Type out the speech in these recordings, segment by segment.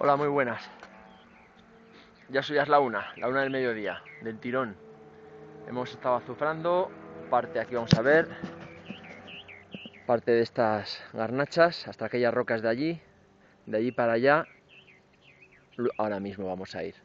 Hola, muy buenas. Ya es la una del mediodía, del tirón. Hemos estado azufrando, parte aquí vamos a ver, parte de estas garnachas, hasta aquellas rocas de allí para allá, ahora mismo vamos a ir.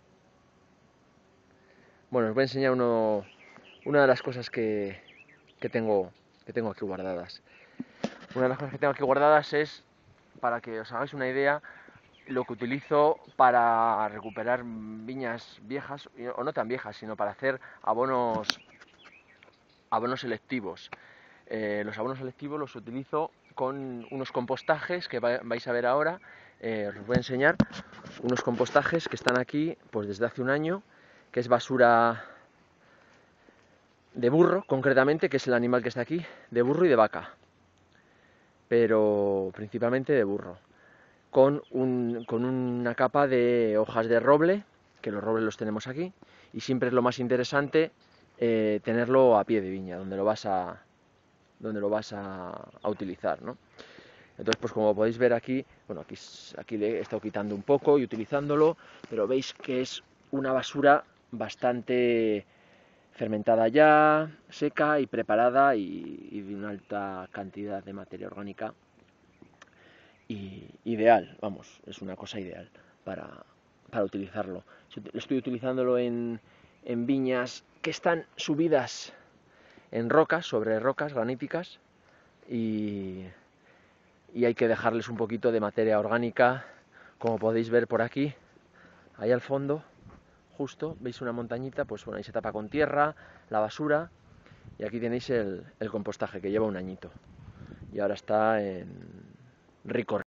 Bueno, os voy a enseñar una de las cosas que tengo aquí guardadas. Una de las cosas que tengo aquí guardadas es, para que os hagáis una idea, lo que utilizo para recuperar viñas viejas, o no tan viejas, sino para hacer abonos selectivos. Los abonos selectivos los utilizo con unos compostajes que vais a ver ahora. Os voy a enseñar unos compostajes que están aquí pues desde hace un año, que es basura de burro, concretamente, que es el animal que está aquí, de burro y de vaca, pero principalmente de burro, con una capa de hojas de roble, que los robles los tenemos aquí, y siempre es lo más interesante tenerlo a pie de viña, donde lo vas a utilizar, ¿no? Entonces, pues como podéis ver aquí, bueno, aquí le he estado quitando un poco y utilizándolo, pero veis que es una basura bastante fermentada ya, seca y preparada y de una alta cantidad de materia orgánica. Y ideal, vamos, es una cosa ideal para utilizarlo. Estoy utilizándolo en viñas que están subidas en rocas, sobre rocas graníticas, y hay que dejarles un poquito de materia orgánica, como podéis ver por aquí, ahí al fondo, justo, veis una montañita, pues bueno, ahí se tapa con tierra, la basura, y aquí tenéis el compostaje que lleva un añito, y ahora está en rico